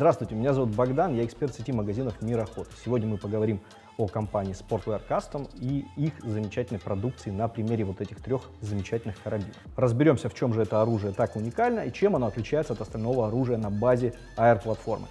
Здравствуйте, меня зовут Богдан, я эксперт сети магазинов «Мир охоты». Сегодня мы поговорим о компании Sportwear Custom и их замечательной продукции на примере вот этих трех замечательных карабинов. Разберемся, в чем же это оружие так уникально и чем оно отличается от остального оружия на базе AR-платформы.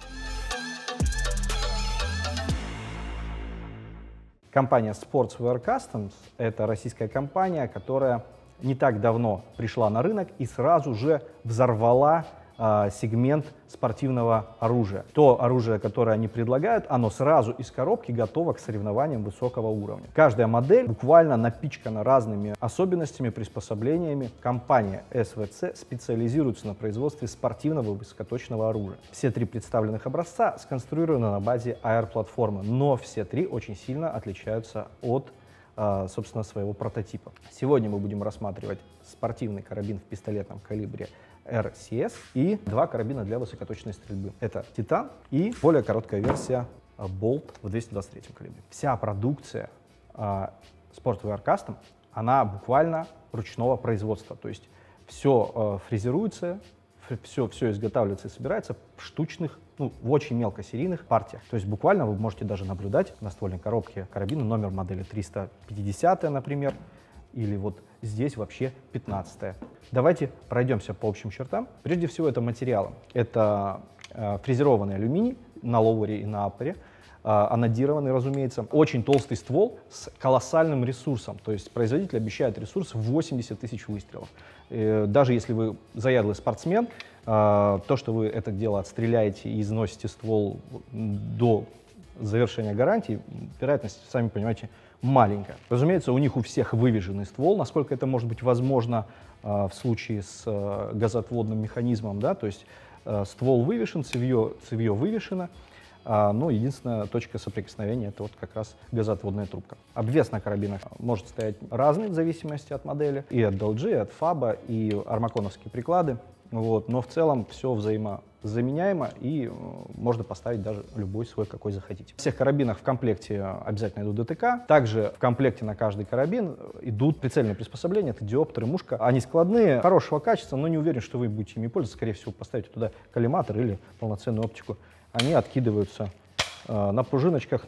Компания Sportwear Customs – это российская компания, которая не так давно пришла на рынок и сразу же взорвала сегмент спортивного оружия. То оружие, которое они предлагают, оно сразу из коробки готово к соревнованиям высокого уровня. Каждая модель буквально напичкана разными особенностями, приспособлениями. Компания SVC специализируется на производстве спортивного высокоточного оружия. Все три представленных образца сконструированы на базе AR-платформы, но все три очень сильно отличаются от собственно, своего прототипа. Сегодня мы будем рассматривать спортивный карабин в пистолетном калибре RCS и два карабина для высокоточной стрельбы. Это Титан и более короткая версия Bolt в 223 калибре. Вся продукция Sportwear Custom, она буквально ручного производства, то есть все фрезеруется, все изготавливается и собирается в штучных, в очень мелкосерийных партиях. То есть буквально вы можете даже наблюдать на ствольной коробке карабина номер модели 350, например, или вот здесь вообще 15-е. Давайте пройдемся по общим чертам. Прежде всего, это материалы. Это фрезерованный алюминий на лоуэре и на аппере, анодированный, разумеется. Очень толстый ствол с колоссальным ресурсом. То есть производитель обещает ресурс в 80 тысяч выстрелов. Даже если вы заядлый спортсмен, то, что вы это дело отстреляете и износите ствол до завершения гарантии, вероятность, сами понимаете, маленькая. Разумеется, у них у всех вывешенный ствол, насколько это может быть возможно в случае с газоотводным механизмом, да, то есть ствол вывешен, цевье вывешено, но единственная точка соприкосновения — это вот как раз газоотводная трубка. Обвес на карабинах может стоять разный в зависимости от модели, и от DLG, и от FAB, и армаконовские приклады, вот, но в целом все взаимозаменяемо, и можно поставить даже любой свой, какой захотите. В всех карабинах в комплекте обязательно идут ДТК. Также в комплекте на каждый карабин идут прицельные приспособления, это диоптры, мушка. Они складные, хорошего качества, но не уверен, что вы будете ими пользоваться. Скорее всего, поставите туда коллиматор или полноценную оптику. Они откидываются на пружиночках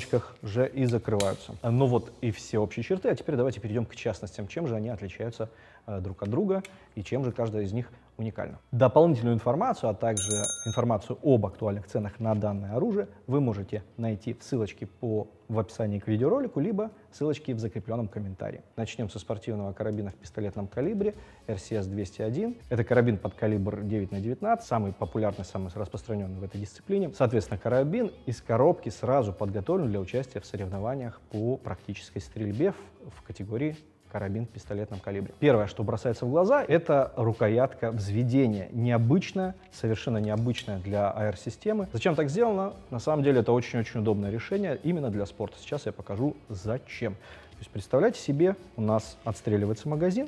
же и закрываются. Ну вот и все общие черты. А теперь давайте перейдем к частностям. Чем же они отличаются друг от друга и чем же каждая из них уникальна. Дополнительную информацию, а также информацию об актуальных ценах на данное оружие вы можете найти в ссылочке в описании к видеоролику, либо ссылочки в закрепленном комментарии. Начнем со спортивного карабина в пистолетном калибре RCS-201. Это карабин под калибр 9х19, самый популярный, самый распространенный в этой дисциплине. Соответственно, карабин из коробки сразу подготовлен для участия в соревнованиях по практической стрельбе в категории карабин в пистолетном калибре. Первое, что бросается в глаза, это рукоятка взведения. Необычная, совершенно необычная для AR-системы. Зачем так сделано? На самом деле это очень-очень удобное решение именно для спорта. Сейчас я покажу, зачем. То есть представляете себе, у нас отстреливается магазин.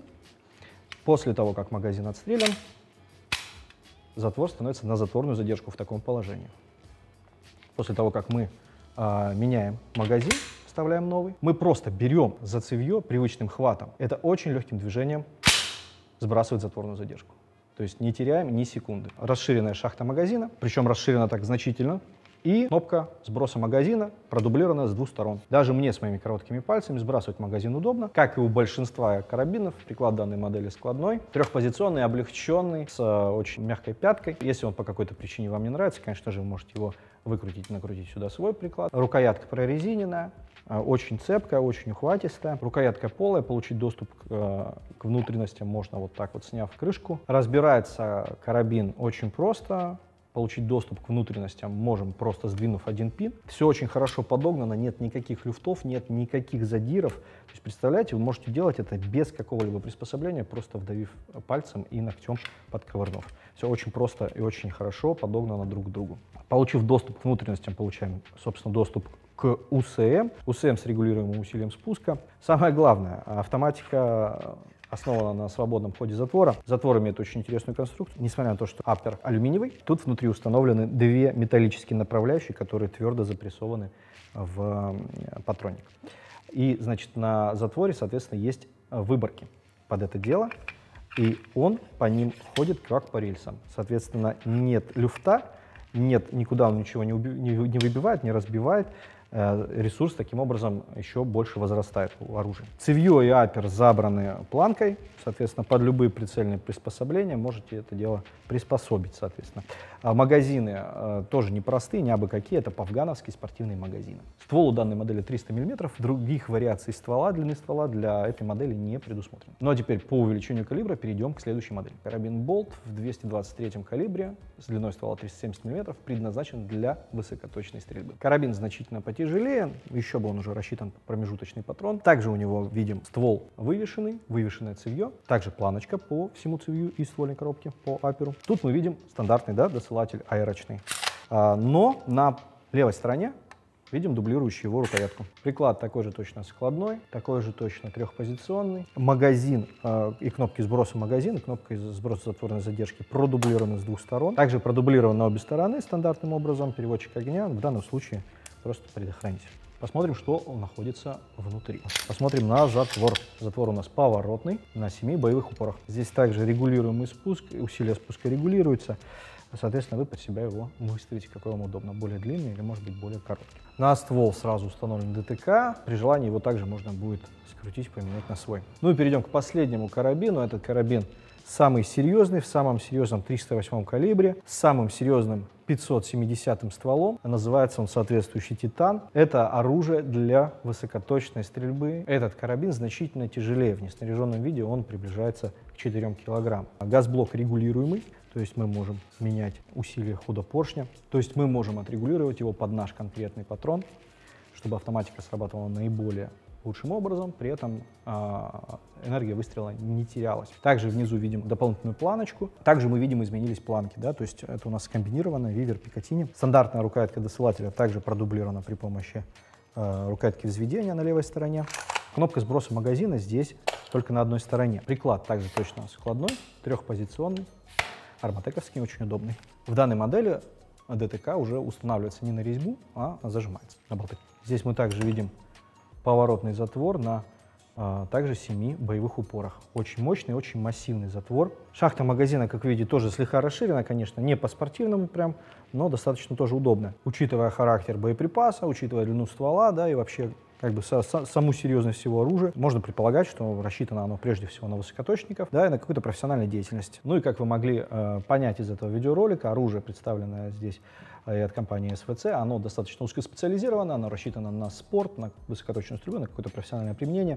После того, как магазин отстрелян, затвор становится на затворную задержку в таком положении. После того, как мы меняем магазин, вставляем новый, мы просто берем за цевье привычным хватом. Это очень легким движением сбрасывает затворную задержку. То есть не теряем ни секунды. Расширенная шахта магазина, причем расширена так значительно, и кнопка сброса магазина продублирована с двух сторон. Даже мне с моими короткими пальцами сбрасывать магазин удобно. Как и у большинства карабинов, приклад данной модели складной, трехпозиционный, облегченный, с очень мягкой пяткой. Если он по какой-то причине вам не нравится, конечно же, вы можете его выкрутить, накрутить сюда свой приклад. Рукоятка прорезиненная, очень цепкая, очень ухватистая. Рукоятка полая, получить доступ к внутренностям можно вот так вот, сняв крышку. Разбирается карабин очень просто. Получить доступ к внутренностям можем, просто сдвинув один пин. Все очень хорошо подогнано, нет никаких люфтов, нет никаких задиров. То есть, представляете, вы можете делать это без какого-либо приспособления, просто вдавив пальцем и ногтем подковырнув. Все очень просто и очень хорошо подогнано друг к другу. Получив доступ к внутренностям, получаем, собственно, доступ к УСМ. УСМ с регулируемым усилием спуска. Самое главное, автоматика основана на свободном ходе затвора. Затвор имеет очень интересную конструкцию. Несмотря на то, что аппер алюминиевый, тут внутри установлены две металлические направляющие, которые твердо запрессованы в патронник. И, значит, на затворе, соответственно, есть выборки под это дело, и он по ним ходит как по рельсам. Соответственно, нет люфта, нет, никуда он ничего не выбивает, не разбивает. Ресурс таким образом еще больше возрастает у оружия. Цевьё и апер забраны планкой, соответственно, под любые прицельные приспособления можете это дело приспособить, соответственно. Магазины тоже непростые, не абы какие, это пафгановские спортивные магазины. Ствол у данной модели 300 мм, других вариаций ствола, длины ствола для этой модели не предусмотрено. Ну а теперь по увеличению калибра перейдем к следующей модели. Карабин Болт в 223 калибре с длиной ствола 370 мм предназначен для высокоточной стрельбы. Карабин значительно потяжелее, еще бы он уже рассчитан промежуточный патрон. Также у него видим ствол вывешенный, вывешенное цевьё, также планочка по всему цевью и ствольной коробке по аперу. Тут мы видим стандартный, да, досылатель аэрочный, но на левой стороне видим дублирующую его рукоятку. Приклад такой же точно складной, такой же точно трехпозиционный. Магазин и кнопки сброса магазина, кнопка сброса затворной задержки продублированы с двух сторон. Также продублирован на обе стороны стандартным образом. Переводчик огня, в данном случае просто предохранитель. Посмотрим, что находится внутри. Посмотрим на затвор. Затвор у нас поворотный на 7 боевых упорах. Здесь также регулируемый спуск, усилие спуска регулируется. Соответственно, вы под себя его выставите, какой вам удобно. Более длинный или, может быть, более короткий. На ствол сразу установлен ДТК. При желании его также можно будет скрутить, поменять на свой. Ну и перейдем к последнему карабину. Этот карабин самый серьезный, в самом серьезном 308 калибре, с самым серьезным 570 стволом. Называется он соответствующий Титан. Это оружие для высокоточной стрельбы. Этот карабин значительно тяжелее. В неснаряженном виде он приближается к 4 килограммам. Газблок регулируемый. То есть мы можем менять усилие хода поршня. То есть мы можем отрегулировать его под наш конкретный патрон, чтобы автоматика срабатывала наиболее лучшим образом, при этом энергия выстрела не терялась. Также внизу видим дополнительную планочку. Также мы видим, изменились планки, да, то есть это у нас скомбинировано, вивер, пикатини. Стандартная рукоятка досылателя также продублирована при помощи рукоятки взведения на левой стороне. Кнопка сброса магазина здесь только на одной стороне. Приклад также точно складной, трехпозиционный, арматековский, очень удобный. В данной модели ДТК уже устанавливается не на резьбу, а зажимается на болты. Здесь мы также видим поворотный затвор на также 7 боевых упорах. Очень мощный, очень массивный затвор. Шахта магазина, как видите, тоже слегка расширена, конечно, не по-спортивному прям, но достаточно тоже удобно. Учитывая характер боеприпаса, учитывая длину ствола, да, и вообще как бы саму серьезность всего оружия, можно предполагать, что рассчитано оно прежде всего на высокоточников, да, и на какую-то профессиональную деятельность. Ну и как вы могли понять из этого видеоролика, оружие, представленное здесь и от компании СВЦ, оно достаточно узкоспециализировано, оно рассчитано на спорт, на высокоточную стрельбу, на какое-то профессиональное применение.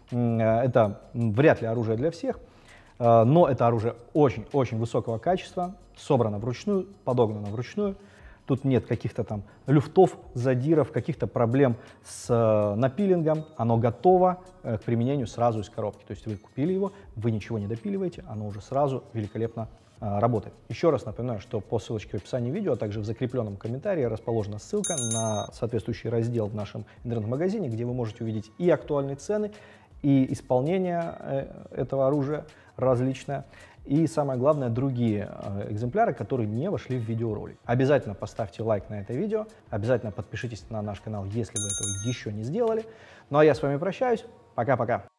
Это вряд ли оружие для всех, но это оружие очень-очень высокого качества, собрано вручную, подогнано вручную. Тут нет каких-то там люфтов, задиров, каких-то проблем с напилингом. Оно готово к применению сразу из коробки. То есть вы купили его, вы ничего не допиливаете, оно уже сразу великолепно работает. Еще раз напоминаю, что по ссылочке в описании видео, а также в закрепленном комментарии расположена ссылка на соответствующий раздел в нашем интернет-магазине, где вы можете увидеть и актуальные цены, и исполнение этого оружия различное, и самое главное, другие экземпляры, которые не вошли в видеоролик. Обязательно поставьте лайк на это видео, обязательно подпишитесь на наш канал, если вы этого еще не сделали. Ну а я с вами прощаюсь. Пока-пока.